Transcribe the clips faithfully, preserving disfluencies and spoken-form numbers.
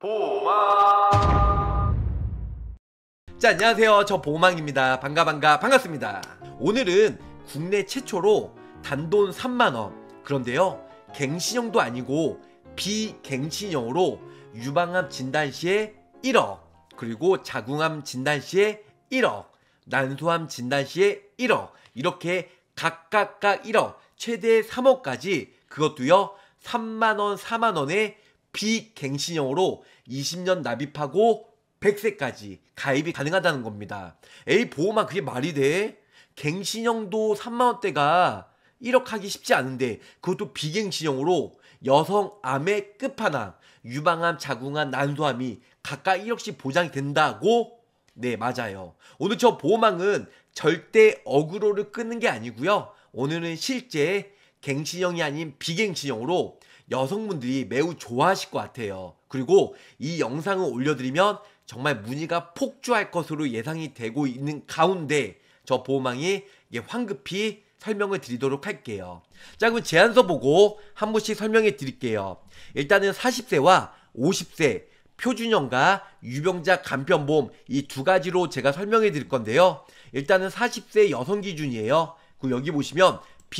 보호망. 자, 안녕하세요. 저 보호망입니다. 반가 반가 반갑습니다. 오늘은 국내 최초로 단돈 삼만 원, 그런데요 갱신형도 아니고 비갱신형으로 유방암 진단 시에 일억, 그리고 자궁암 진단 시에 일억, 난소암 진단 시에 일억, 이렇게 각각각 일억, 최대 삼억까지, 그것도요 삼만 원, 사만 원에 비갱신형으로 이십 년 납입하고 백 세까지 가입이 가능하다는 겁니다. 에이, 보호망 그게 말이 돼? 갱신형도 삼만 원대가 일억 하기 쉽지 않은데, 그것도 비갱신형으로 여성암의 끝판왕, 유방암, 자궁암, 난소암이 각각 일억씩 보장이 된다고? 네, 맞아요. 오늘 저 보호망은 절대 어그로를 끊는 게 아니고요, 오늘은 실제 갱신형이 아닌 비갱신형으로 여성분들이 매우 좋아하실 것 같아요. 그리고 이 영상을 올려드리면 정말 문의가 폭주할 것으로 예상이 되고 있는 가운데 저 보호망이 황급히 설명을 드리도록 할게요. 자, 그럼 제안서 보고 한 분씩 설명해 드릴게요. 일단은 사십 세와 오십 세 표준형과 유병자 간편보험, 이 두 가지로 제가 설명해 드릴 건데요. 일단은 사십 세 여성 기준이에요. 그리고 여기 보시면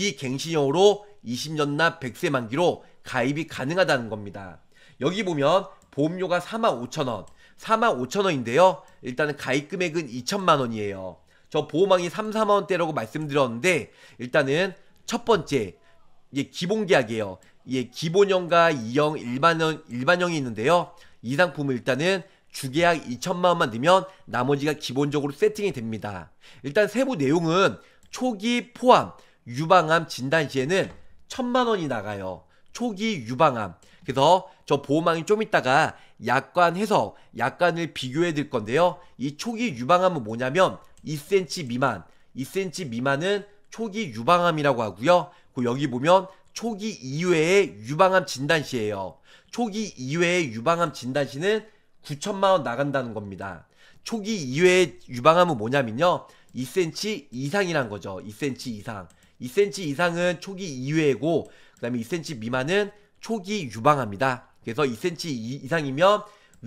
비갱신형으로 이십 년 납 백 세 만기로 가입이 가능하다는 겁니다. 여기 보면 보험료가 사만 오천 원, 사만 오천 원인데요. 일단은 가입 금액은 이천만 원이에요. 저 보호망이 삼, 사만 원대라고 말씀드렸는데, 일단은 첫 번째, 이게 기본계약이에요. 이게 기본형과 이형, 일반형, 일반형이 있는데요. 이 상품은 일단은 주계약 이천만 원만 넣으면 나머지가 기본적으로 세팅이 됩니다. 일단 세부 내용은 초기 포함 유방암 진단 시에는 천만 원이 나가요. 초기 유방암. 그래서 저 보호망이 좀 이따가 약관 해석, 약관을 비교해 드릴 건데요. 이 초기 유방암은 뭐냐면 이 센티미터 미만, 이 센티미터 미만은 초기 유방암이라고 하고요. 그리고 여기 보면 초기 이외의 유방암 진단 시예요. 초기 이외의 유방암 진단 시는 구천만 원 나간다는 겁니다. 초기 이외의 유방암은 뭐냐면요, 이 센티미터 이상이란 거죠. 이 센티미터 이상. 이 센티미터 이상은 초기 이외고, 그 다음에 이 센티미터 미만은 초기 유방암이다. 그래서 이 센티미터 이상이면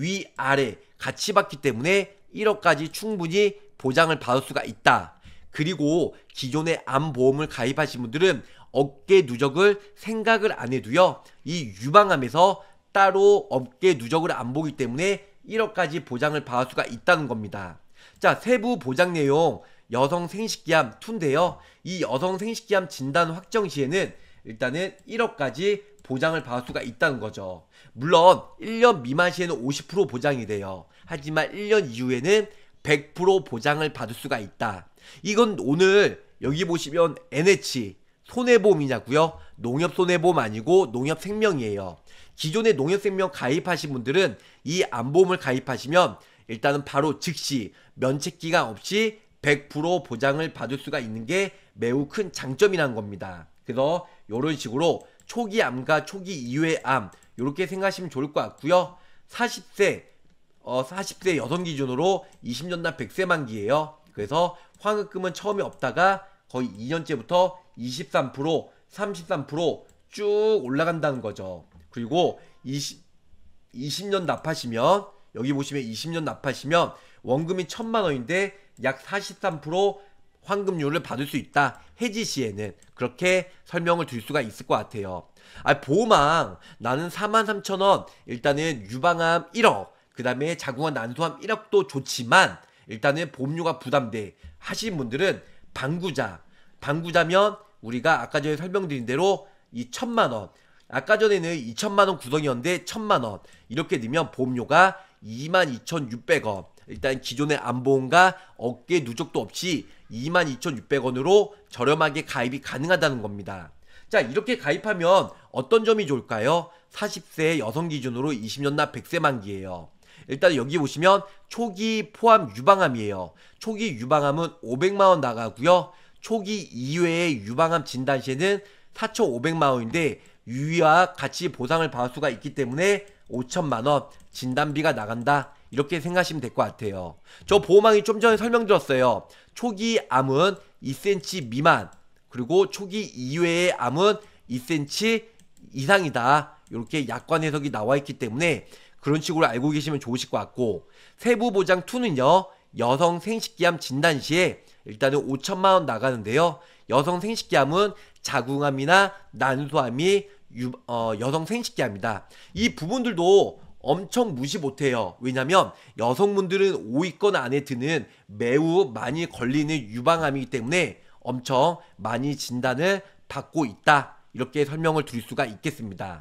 위아래 같이 받기 때문에 일억까지 충분히 보장을 받을 수가 있다. 그리고 기존의 암보험을 가입하신 분들은 어깨 누적을 생각을 안 해도요, 이 유방암에서 따로 어깨 누적을 안 보기 때문에 일억까지 보장을 받을 수가 있다는 겁니다. 자, 세부 보장 내용, 여성 생식기암 이인데요. 이 여성 생식기암 진단 확정 시에는 일단은 일억까지 보장을 받을 수가 있다는 거죠. 물론 일 년 미만 시에는 오십 퍼센트 보장이 돼요. 하지만 일 년 이후에는 백 퍼센트 보장을 받을 수가 있다. 이건 오늘 여기 보시면 엔에이치 손해보험이냐고요? 농협손해보험 아니고 농협생명이에요. 기존의 농협생명 가입하신 분들은 이 암보험을 가입하시면 일단은 바로 즉시 면책기간 없이 백 퍼센트 보장을 받을 수가 있는 게 매우 큰 장점이라는 겁니다. 그래서 이런 식으로 초기 암과 초기 이후의 암, 이렇게 생각하시면 좋을 것 같고요. 사십 세 어, 사십 세 여성 기준으로 이십 년 납 백 세 만기예요. 그래서 환급금은 처음에 없다가 거의 이 년째부터 이십삼 퍼센트, 삼십삼 퍼센트 쭉 올라간다는 거죠. 그리고 이십, 이십 년 납하시면, 여기 보시면 이십 년 납하시면 원금이 천만 원인데 약 사십삼 퍼센트 환급률을 받을 수 있다. 해지 시에는. 그렇게 설명을 드릴 수가 있을 것 같아요. 아, 보호망 나는 사만 삼천 원, 일단은 유방암 일억, 그 다음에 자궁암, 난소암 일억도 좋지만 일단은 보험료가 부담돼 하신 분들은 방구자, 방구자면 우리가 아까 전에 설명드린 대로 이 천만 원, 아까 전에는 이천만 원 구성이었는데 천만 원 이렇게 넣으면 보험료가 이만 이천육백 원. 일단 기존의 암보험과 어깨 누적도 없이 이만 이천육백 원으로 저렴하게 가입이 가능하다는 겁니다. 자, 이렇게 가입하면 어떤 점이 좋을까요? 사십 세 여성 기준으로 이십 년 납 백 세 만기예요. 일단 여기 보시면 초기 포함 유방암이에요. 초기 유방암은 오백만 원 나가고요. 초기 이외의 유방암 진단 시에는 사천오백만 원인데 유의와 같이 보상을 받을 수가 있기 때문에 오천만 원 진단비가 나간다. 이렇게 생각하시면 될 것 같아요. 저 보호망이 좀 전에 설명드렸어요. 초기 암은 이 센티미터 미만, 그리고 초기 이외의 암은 이 센티미터 이상이다. 이렇게 약관 해석이 나와 있기 때문에 그런 식으로 알고 계시면 좋으실 것 같고, 세부보장이는요 여성 생식기암 진단 시에 일단은 오천만 원 나가는데요. 여성 생식기암은 자궁암이나 난소암이 유, 어, 여성 생식기암이다. 이 부분들도 엄청 무시 못해요. 왜냐면 여성분들은 오위권 안에 드는 매우 많이 걸리는 유방암이기 때문에 엄청 많이 진단을 받고 있다, 이렇게 설명을 드릴 수가 있겠습니다.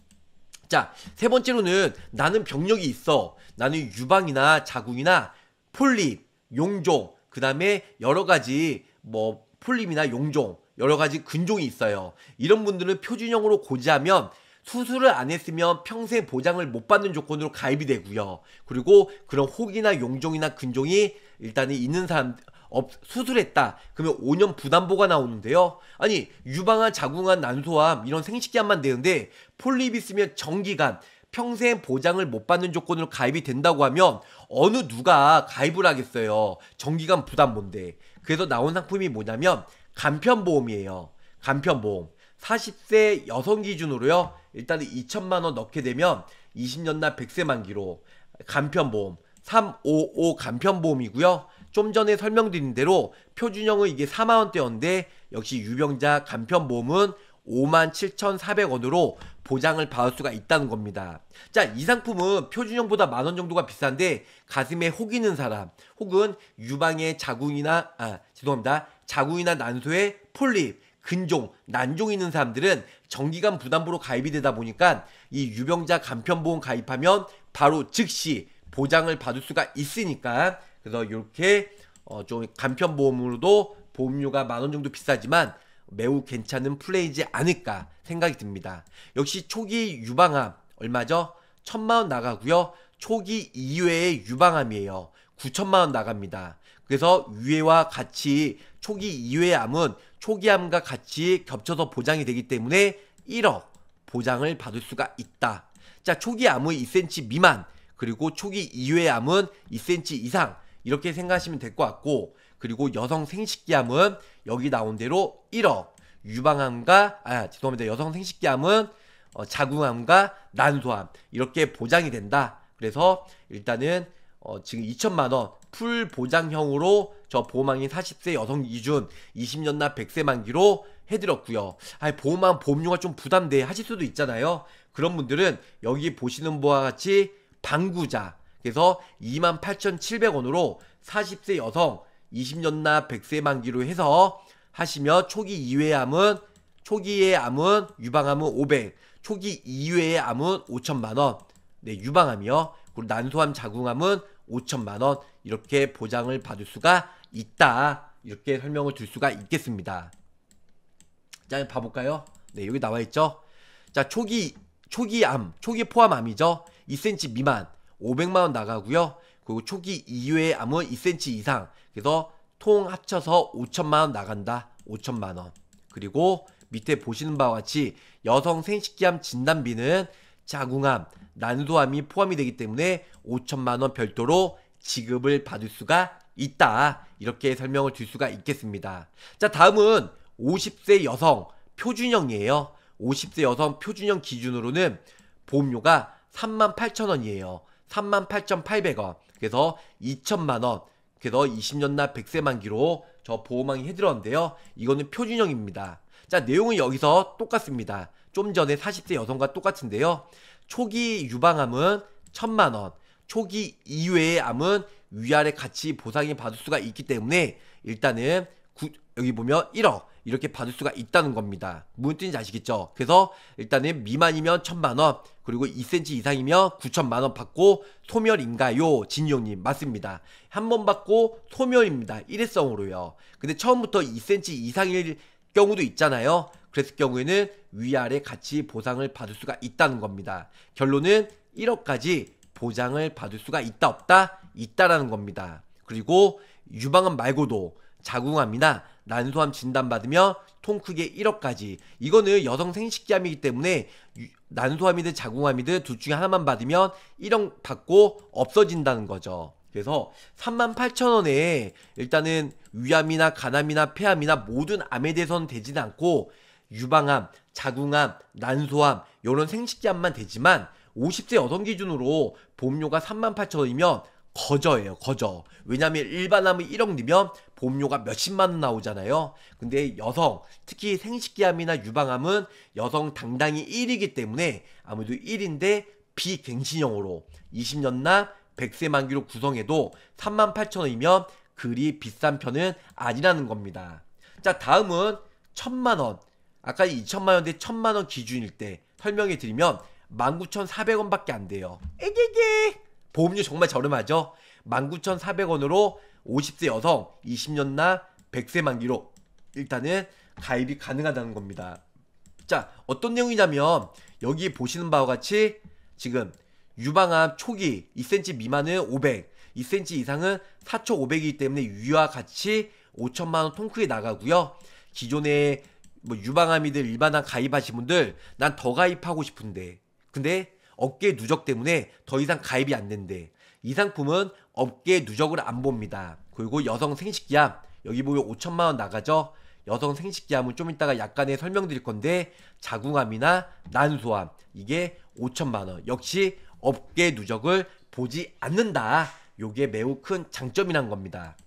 자, 세 번째로는 나는 병력이 있어, 나는 유방이나 자궁이나 폴립, 용종, 그 다음에 여러가지 뭐 폴립이나 용종, 여러가지 근종이 있어요. 이런 분들은 표준형으로 고지하면 수술을 안 했으면 평생 보장을 못 받는 조건으로 가입이 되고요. 그리고 그런 혹이나 용종이나 근종이 일단은 있는 사람, 업, 수술했다 그러면 오 년 부담보가 나오는데요. 아니 유방암, 자궁암, 난소암 이런 생식기암만 되는데 폴립 있으면 정기간 평생 보장을 못 받는 조건으로 가입이 된다고 하면 어느 누가 가입을 하겠어요. 정기간 부담보인데. 그래서 나온 상품이 뭐냐면 간편보험이에요. 간편보험. 사십 세 여성 기준으로요 일단은 이천만 원 넣게 되면 이십 년 나 백 세 만기로 간편보험 삼백오십오 간편보험이고요. 좀 전에 설명드린 대로 표준형은 이게 사만 원대였는데 역시 유병자 간편보험은 오만 칠천사백 원으로 보장을 받을 수가 있다는 겁니다. 자, 이 상품은 표준형보다 만 원 정도가 비싼데 가슴에 혹 있는 사람 혹은 유방에 자궁이나 아 죄송합니다 자궁이나 난소에 폴립, 근종, 난종 있는 사람들은 정기간 부담보로 가입이 되다 보니까 이 유병자 간편보험 가입하면 바로 즉시 보장을 받을 수가 있으니까, 그래서 이렇게 어 좀 간편보험으로도 보험료가 만 원 정도 비싸지만 매우 괜찮은 플레이지 않을까 생각이 듭니다. 역시 초기 유방암 얼마죠? 천만 원 나가고요. 초기 이외의 유방암이에요. 구천만 원 나갑니다. 그래서 위에와 같이 초기 이외의 암은 초기암과 같이 겹쳐서 보장이 되기 때문에 일억 보장을 받을 수가 있다. 자, 초기 암은 이 센티미터 미만, 그리고 초기 이외의 암은 이 센티미터 이상, 이렇게 생각하시면 될 것 같고, 그리고 여성 생식기암은 여기 나온 대로 일억, 유방암과 아 죄송합니다 여성 생식기암은 어, 자궁암과 난소암 이렇게 보장이 된다. 그래서 일단은 어, 지금 이천만 원 풀 보장형으로 저 보험왕인 사십 세 여성 기준 이십 년 나 백 세 만기로 해드렸고요. 아, 보험왕 보험료가 좀 부담돼 하실 수도 있잖아요. 그런 분들은 여기 보시는 바와 같이 방구자, 그래서 이만 팔천칠백 원으로 사십 세 여성 이십 년 나 백 세 만기로 해서 하시면 초기 이외의 암은 초기의 암은 유방암은 오백, 초기 이외의 암은 오천만 원, 네 유방암이요. 그리고 난소암, 자궁암은 오천만 원 이렇게 보장을 받을 수가 있다. 이렇게 설명을 드릴 수가 있겠습니다. 자, 한번 봐볼까요? 네, 여기 나와 있죠. 자, 초기 초기 암, 초기 포함 암이죠. 이 센티미터 미만 오백만 원 나가고요. 그리고 초기 이외의 암은 이 센티미터 이상, 그래서 통 합쳐서 오천만 원 나간다. 오천만 원. 그리고 밑에 보시는 바와 같이 여성 생식기암 진단비는 자궁암, 난소암이 포함이 되기 때문에 오천만 원 별도로 지급을 받을 수가 있다. 이렇게 설명을 드릴 수가 있겠습니다. 자, 다음은 오십 세 여성 표준형이에요. 오십 세 여성 표준형 기준으로는 보험료가 삼만 팔천 원이에요. 삼만 팔천팔백 원. 그래서 이천만 원. 그래서 이십 년 나 백 세 만기로 저 보험왕이 해드렸는데요. 이거는 표준형입니다. 자, 내용은 여기서 똑같습니다. 좀 전에 사십 세 여성과 똑같은데요. 초기 유방암은 천만 원, 초기 이외의 암은 위아래 같이 보상이 받을 수가 있기 때문에 일단은 구, 여기 보면 일억 이렇게 받을 수가 있다는 겁니다. 무슨 뜻인지 아시겠죠? 그래서 일단은 미만이면 천만 원, 그리고 이 센티미터 이상이면 구천만 원 받고 소멸인가요? 진용님 맞습니다. 한 번 받고 소멸입니다. 일회성으로요. 근데 처음부터 이 센티미터 이상일 경우도 있잖아요. 그랬을 경우에는 위아래 같이 보상을 받을 수가 있다는 겁니다. 결론은 일억까지 보장을 받을 수가 있다 없다? 있다라는 겁니다. 그리고 유방암 말고도 자궁암이나 난소암 진단받으면 통 크게 일억까지, 이거는 여성 생식기암이기 때문에 유, 난소암이든 자궁암이든 둘 중에 하나만 받으면 일억 받고 없어진다는 거죠. 그래서 삼만 팔천 원에 일단은 위암이나 간암이나 폐암이나 모든 암에 대해서는 되지는 않고 유방암, 자궁암, 난소암 이런 생식기암만 되지만 오십 세 여성 기준으로 보험료가 삼만 팔천 원이면 거저예요, 거저. 왜냐면 일반암은 일억 넣으면 보험료가 몇십만 원 나오잖아요. 근데 여성, 특히 생식기암이나 유방암은 여성 당당히 일이기 때문에 아무래도 일인데 비갱신형으로 이십 년 납 백 세 만기로 구성해도 삼만 팔천 원이면 그리 비싼 편은 아니라는 겁니다. 자, 다음은 천만 원. 아까 이천만 원대 천만 원 기준일 때 설명해 드리면 만 구천사백 원밖에 안 돼요. 에게게. 보험료 정말 저렴하죠? 만 구천사백 원으로 오십 세 여성 이십 년 납 백 세 만기로 일단은 가입이 가능하다는 겁니다. 자, 어떤 내용이냐면 여기 보시는 바와 같이 지금 유방암 초기 이 센티미터 미만은 오백, 이 센티미터 이상은 사천오백이기 때문에 위와 같이 오천만 원 통크에 나가고요. 기존에 뭐 유방암이들 일반암 가입하신 분들 난 더 가입하고 싶은데 근데 업계 누적 때문에 더 이상 가입이 안 된대. 이 상품은 업계 누적을 안 봅니다. 그리고 여성 생식기암 여기 보면 오천만 원 나가죠. 여성 생식기암은 좀 이따가 약간의 설명드릴 건데 자궁암이나 난소암 이게 오천만 원 역시 업계 누적을 보지 않는다. 요게 매우 큰 장점이란 겁니다.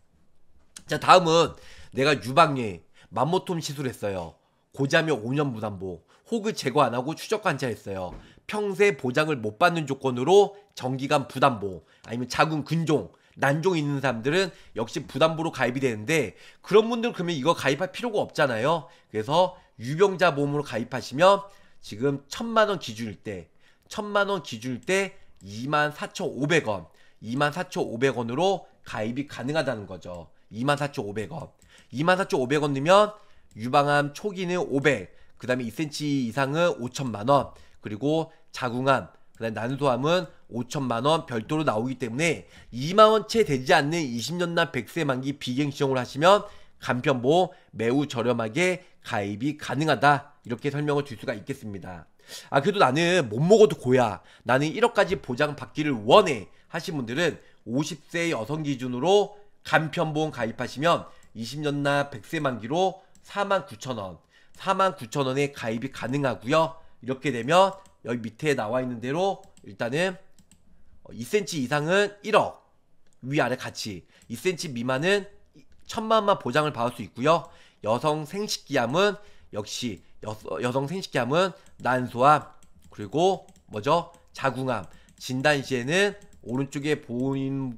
자, 다음은 내가 유방암 맘모톰 시술했어요. 고자면 오 년 부담보, 혹을 제거 안 하고 추적 관찰했어요. 평생 보장을 못 받는 조건으로 정기간 부담보, 아니면 자궁 근종, 난종 있는 사람들은 역시 부담보로 가입이 되는데 그런 분들 그러면 이거 가입할 필요가 없잖아요. 그래서 유병자 보험으로 가입하시면 지금 천만 원 기준일 때 천만 원 기준일 때 이만 사천오백 원, 이만 사천오백 원으로 가입이 가능하다는 거죠. 이만 사천오백 원. 이만 사천오백 원 넣으면 유방암 초기는 오백, 그 다음에 이 센티미터 이상은 오천만 원, 그리고 자궁암, 그 다음에 난소암은 오천만 원 별도로 나오기 때문에 이만 원 채 되지 않는 이십 년 납 백 세 만기 비갱신형으로 하시면 간편보험 매우 저렴하게 가입이 가능하다. 이렇게 설명을 드릴 수가 있겠습니다. 아, 그래도 나는 못 먹어도 고야, 나는 일억까지 보장 받기를 원해 하신 분들은 오십 세 여성 기준으로 간편보험 가입하시면 이십 년 납 백 세 만기로 사만 구천 원, 사만 구천 원에 가입이 가능하고요. 이렇게 되면 여기 밑에 나와 있는 대로 일단은 이 센티미터 이상은 일억, 위아래 같이 이 센티미터 미만은 천만 원만 보장을 받을 수 있고요. 여성 생식기암은 역시 여, 여성 생식기암은 난소암, 그리고 뭐죠? 자궁암 진단 시에는 오른쪽에 보인,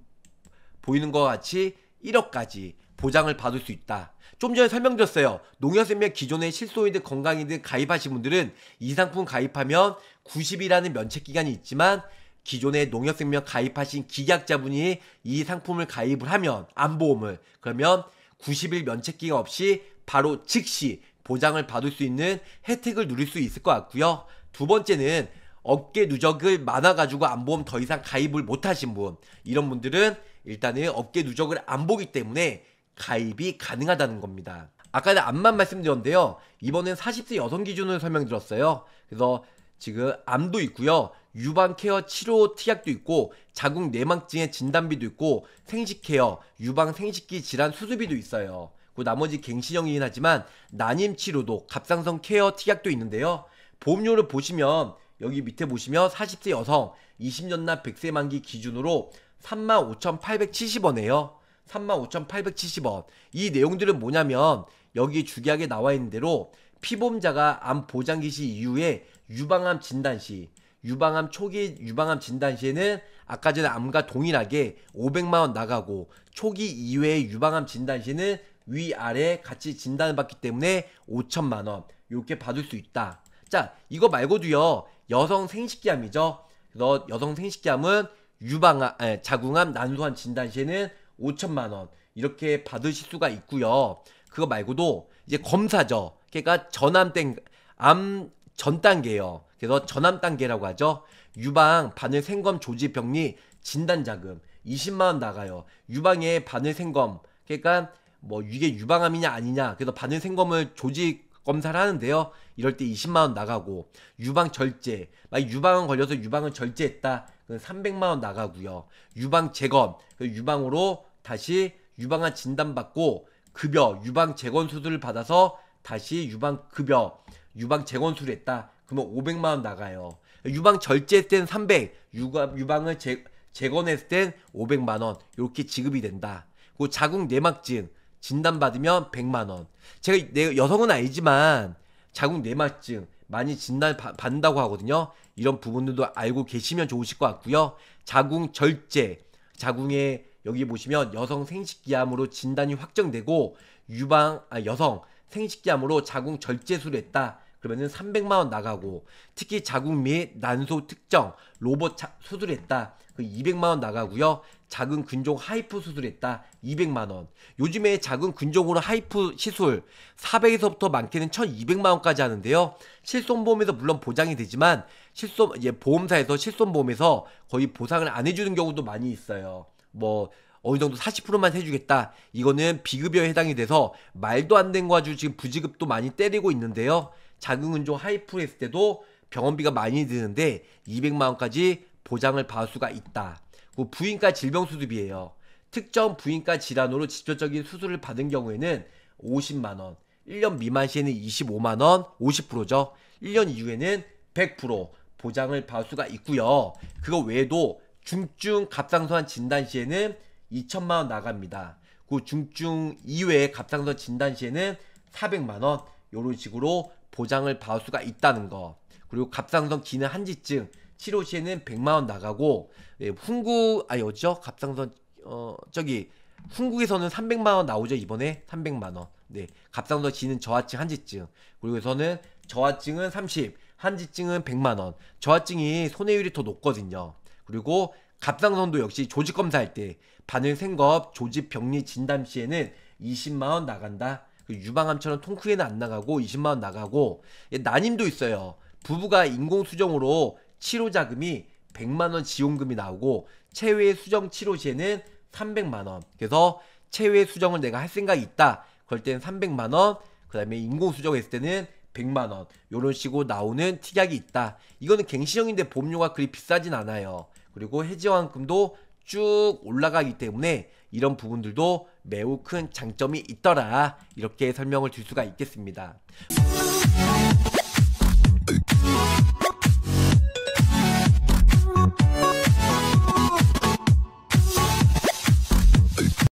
보이는 것 같이 일억까지 보장을 받을 수 있다. 좀 전에 설명드렸어요. 농협생명 기존에 실손이든 건강이든 가입하신 분들은 이 상품 가입하면 구십 일이라는 면책기간이 있지만 기존에 농협생명 가입하신 기약자분이 이 상품을 가입을 하면 암보험을 그러면 구십 일 면책기간 없이 바로 즉시 보장을 받을 수 있는 혜택을 누릴 수 있을 것 같고요. 두 번째는 업계 누적을 많아가지고 암보험 더 이상 가입을 못하신 분, 이런 분들은 일단은 업계 누적을 안 보기 때문에 가입이 가능하다는 겁니다. 아까는 암만 말씀드렸는데요, 이번엔 사십 세 여성 기준으로 설명드렸어요. 그래서 지금 암도 있고요, 유방케어 치료 특약도 있고, 자궁 내막증의 진단비도 있고, 생식케어, 유방 생식기 질환 수술비도 있어요. 그 나머지 갱신형이긴 하지만 난임 치료도 갑상선 케어 특약도 있는데요. 보험료를 보시면 여기 밑에 보시면 사십 세 여성 이십 년 납 백 세 만기 기준으로 삼만 오천팔백칠십 원이에요. 삼만 오천팔백칠십 원. 이 내용들은 뭐냐면 여기 주계약에 나와 있는 대로 피보험자가 암 보장기 시 이후에 유방암 진단 시, 유방암 초기 유방암 진단 시에는 아까 전에 암과 동일하게 오백만 원 나가고, 초기 이후에 유방암 진단 시에는 위아래 같이 진단을 받기 때문에 오천만 원 이렇게 받을 수 있다. 자, 이거 말고도요, 여성 생식기암이죠. 그래서 여성 생식기암은 유방암, 아니, 자궁암, 난소암 진단 시에는 오천만 원 이렇게 받으실 수가 있고요. 그거 말고도 이제 검사죠. 그러니까 전암 땡, 암 전 단계예요. 그래서 전암 단계라고 하죠. 유방 바늘 생검 조직 병리 진단 자금 이십만 원 나가요. 유방에 바늘 생검, 그러니까 뭐 이게 유방암이냐 아니냐, 그래서 바늘 생검을 조직 검사를 하는데요. 이럴 때 이십만 원 나가고, 유방 절제, 막 유방암 걸려서 유방을 절제했다, 그럼 삼백만 원 나가고요. 유방 재검, 그 유방으로 다시 유방암 진단받고 급여, 유방 재건 수술을 받아서 다시 유방 급여, 유방 재건 수술을 했다, 그러면 오백만 원 나가요. 유방 절제했을 땐 삼백, 유가, 유방을 재, 재건했을 땐 오백만 원 이렇게 지급이 된다. 그리고 자궁 내막증 진단받으면 백만 원. 제가 내 여성은 아니지만 자궁 내막증 많이 진단 받는다고 하거든요. 이런 부분들도 알고 계시면 좋으실 것 같고요. 자궁 절제, 자궁에 여기 보시면 여성 생식기암으로 진단이 확정되고 유방 아 여성 생식기암으로 자궁 절제술을 했다. 그러면은 삼백만 원 나가고, 특히 자궁 및 난소 특정 로봇 차, 수술했다. 그 이백만 원 나가고요. 자궁 근종 하이프 수술했다. 이백만 원. 요즘에 자궁 근종으로 하이프 시술 사백에서부터 많게는 천이백만 원까지 하는데요. 실손보험에서 물론 보장이 되지만 실손 이제 보험사에서 실손보험에서 거의 보상을 안 해주는 경우도 많이 있어요. 뭐 어느 정도 사십 퍼센트만 해주겠다. 이거는 비급여에 해당이 돼서 말도 안 되는 거 가지고 지금 부지급도 많이 때리고 있는데요. 자궁근종 하이프를 했을 때도 병원비가 많이 드는데 이백만 원까지 보장을 받을 수가 있다. 그리고 부인과 질병수습이에요. 특정 부인과 질환으로 직접적인 수술을 받은 경우에는 오십만 원, 일 년 미만 시에는 이십오만 원, 오십 퍼센트죠. 일 년 이후에는 백 퍼센트 보장을 받을 수가 있고요. 그거 외에도 중증 갑상선 진단 시에는 이천만 원 나갑니다. 그 중증 이외의 갑상선 진단 시에는 사백만 원 이런 식으로 보장을 받을 수가 있다는 거. 그리고 갑상선 기능 한지증 치료 시에는 백만 원 나가고, 예, 훈구 아니 어디죠? 갑상선 어 저기 훈국에서는 삼백만 원 나오죠. 이번에 삼백만 원. 네, 갑상선 기능 저하증 한지증. 그리고 에서는 저하증은 삼십, 한지증은 백만 원. 저하증이 손해율이 더 높거든요. 그리고 갑상선도 역시 조직 검사할 때 바늘 생겁 조직 병리 진단 시에는 이십만 원 나간다. 유방암처럼 통 크게는 안 나가고 이십만 원 나가고, 난임도 있어요. 부부가 인공수정으로 치료 자금이 백만 원 지원금이 나오고, 체외 수정 치료 시에는 삼백만 원. 그래서 체외 수정을 내가 할 생각이 있다. 그럴 때는 삼백만 원. 그 다음에 인공수정 했을 때는 백만 원. 요런 식으로 나오는 특약이 있다. 이거는 갱신형인데 보험료가 그리 비싸진 않아요. 그리고 해지환급도 쭉 올라가기 때문에 이런 부분들도 매우 큰 장점이 있더라. 이렇게 설명을 드릴 수가 있겠습니다.